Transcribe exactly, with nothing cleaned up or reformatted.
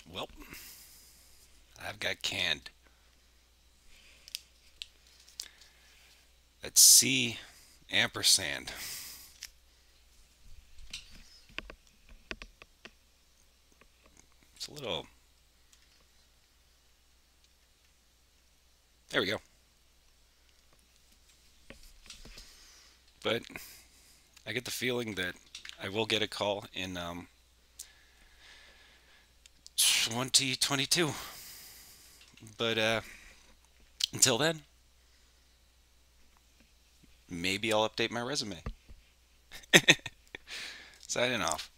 Well, I've got canned. Let's see. Ampersand. It's a little. There we go. But I get the feeling that I will get a call in um, twenty twenty-two. But uh, until then, maybe I'll update my resume. Signing off.